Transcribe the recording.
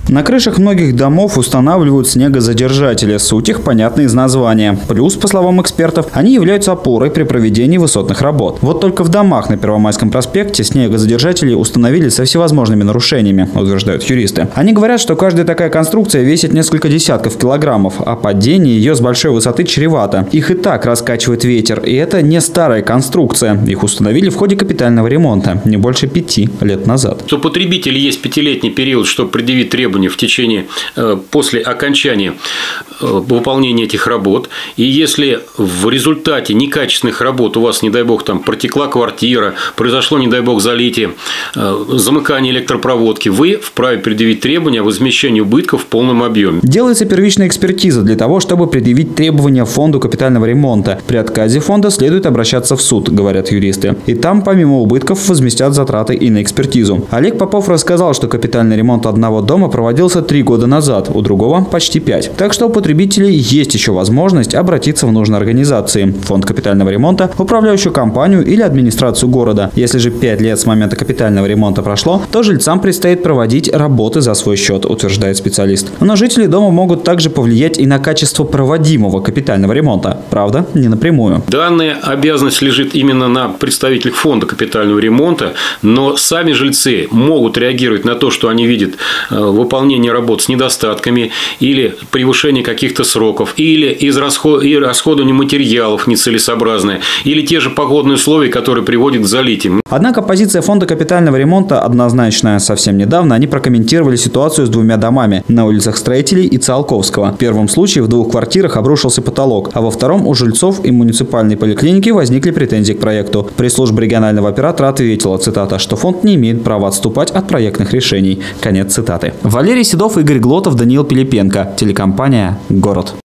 На крышах многих домов устанавливают снегозадержатели. Суть их понятна из названия. Плюс, по словам экспертов, они являются опорой при проведении высотных работ. Вот только в домах на Первомайском проспекте снегозадержатели установили со всевозможными нарушениями, утверждают юристы. Они говорят, что каждая такая конструкция весит несколько десятков килограммов, а падение ее с большой высоты чревато. Их и так раскачивает ветер, и это не старая конструкция. Их установили в ходе капитального ремонта не больше 5 лет назад. У потребителя есть 5-летний период, чтобы предъявить требования в течение, после окончания выполнения этих работ. И если в результате некачественных работ у вас, не дай бог, там протекла квартира, произошло, не дай бог, залитие, замыкание электропроводки, вы вправе предъявить требования о возмещении убытков в полном объеме. Делается первичная экспертиза для того, чтобы предъявить требования фонду капитального ремонта. При отказе фонда следует обращаться в суд, говорят юристы. И там, помимо убытков, возместят затраты и на экспертизу. Олег Попов рассказал, что капитальный ремонт одного дома проводился 3 года назад, у другого почти 5. Так что у потребителей есть еще возможность обратиться в нужные организации: фонд капитального ремонта, управляющую компанию или администрацию города. Если же 5 лет с момента капитального ремонта прошло, то жильцам предстоит проводить работы за свой счет, утверждает специалист. Но жители дома могут также повлиять и на качество проводимого капитального ремонта. Правда, не напрямую. Данная обязанность лежит именно на представителях фонда капитального ремонта, но сами жильцы могут реагировать на то, что они видят выполнение работ с недостатками или превышение каких-то сроков, или расходование материалов нецелесообразное, или те же погодные условия, которые приводят к залитиям. Однако позиция фонда капитального ремонта однозначная. Совсем недавно они прокомментировали ситуацию с 2 домами на улицах Строителей и Циолковского. В первом случае в 2 квартирах обрушился потолок, а во втором у жильцов и муниципальной поликлиники возникли претензии к проекту. Пресс-служба регионального оператора ответила, цитата, что фонд не имеет права отступать от проектных решений. Конец цитаты. Валерий Седов, Игорь Глотов, Даниил Пилипенко. Телекомпания «Город».